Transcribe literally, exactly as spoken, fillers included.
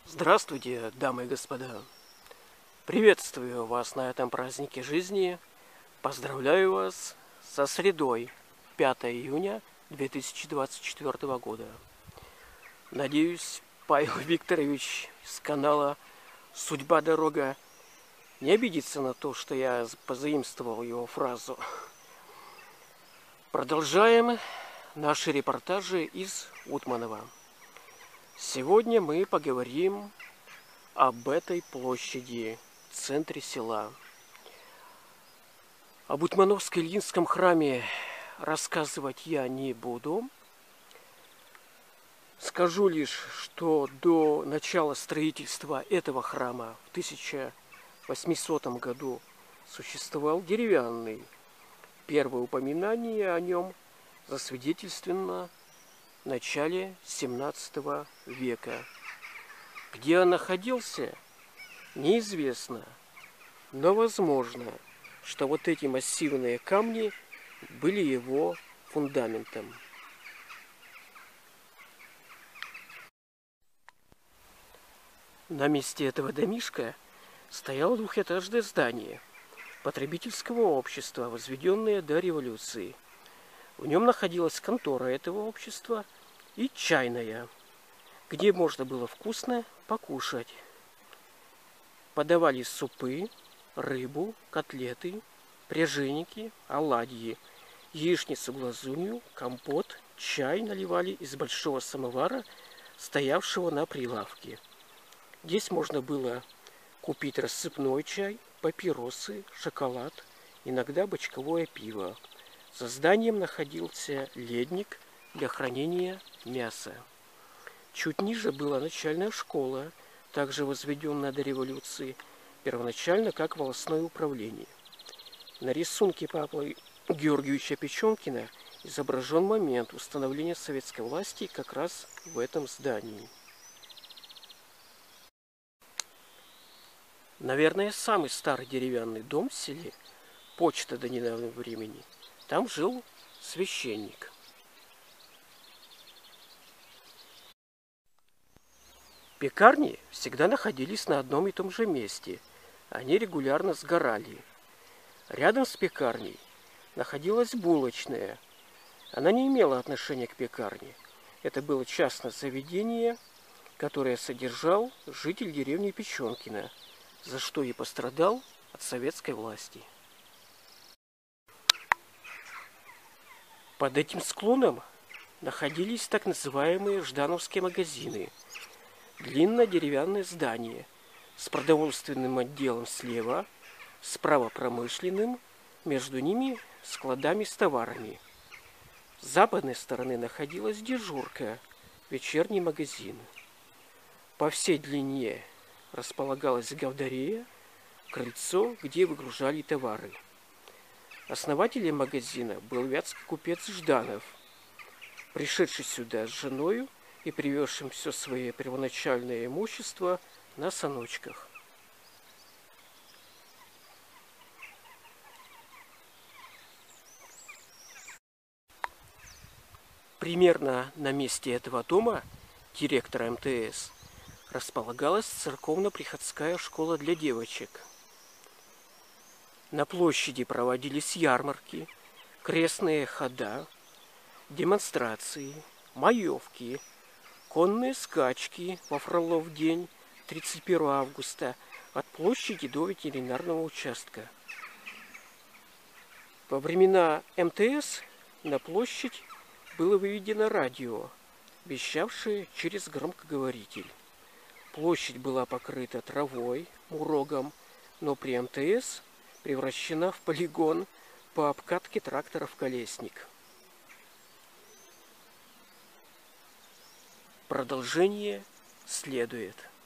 Здравствуйте, дамы и господа! Приветствую вас на этом празднике жизни. Поздравляю вас со средой, пятое июня две тысячи двадцать четвёртого года. Надеюсь, Павел Викторович с канала «Судьба дорога» не обидится на то, что я позаимствовал его фразу. Продолжаем наши репортажи из Утманова. Сегодня мы поговорим об этой площади в центре села. Об Утмановско-Ильинском храме рассказывать я не буду. Скажу лишь, что до начала строительства этого храма в тысяча восьмисотом году существовал деревянный. Первое упоминание о нем засвидетельствовано в начале семнадцатого века. Где он находился, неизвестно, но возможно, что вот эти массивные камни были его фундаментом. На месте этого домишка стояло двухэтажное здание потребительского общества, возведенное до революции. В нем находилась контора этого общества и чайная, где можно было вкусно покушать. Подавали супы, рыбу, котлеты, пряженики, оладьи, яичницу глазунью, компот, чай наливали из большого самовара, стоявшего на прилавке. Здесь можно было купить рассыпной чай, папиросы, шоколад, иногда бочковое пиво. За зданием находился ледник для хранения мяса. Чуть ниже была начальная школа, также возведенная до революции, первоначально как волостное управление. На рисунке Павла Георгиевича Печенкина изображен момент установления советской власти как раз в этом здании. Наверное, самый старый деревянный дом в селе, почта до недавнего времени. Там жил священник. Пекарни всегда находились на одном и том же месте. Они регулярно сгорали. Рядом с пекарней находилась булочная. Она не имела отношения к пекарне. Это было частное заведение, которое содержал житель деревни Печенкина, за что и пострадал от советской власти. Под этим склоном находились так называемые ждановские магазины. Длинное деревянное здание с продовольственным отделом слева, справа промышленным, между ними складами с товарами. С западной стороны находилась дежурка, вечерний магазин. По всей длине располагалась гавдарея, крыльцо, где выгружали товары. Основателем магазина был вятский купец Жданов, пришедший сюда с женою и привезшим все свое первоначальное имущество на саночках. Примерно на месте этого дома директора эм тэ эс располагалась церковно-приходская школа для девочек. На площади проводились ярмарки, крестные хода, демонстрации, маевки, конные скачки во Фролов день, тридцать первого августа, от площади до ветеринарного участка. Во времена эм тэ эс на площадь было выведено радио, вещавшее через громкоговоритель. Площадь была покрыта травой, мурогом, но при эм тэ эс превращена в полигон по обкатке тракторов «Колесник». Продолжение следует.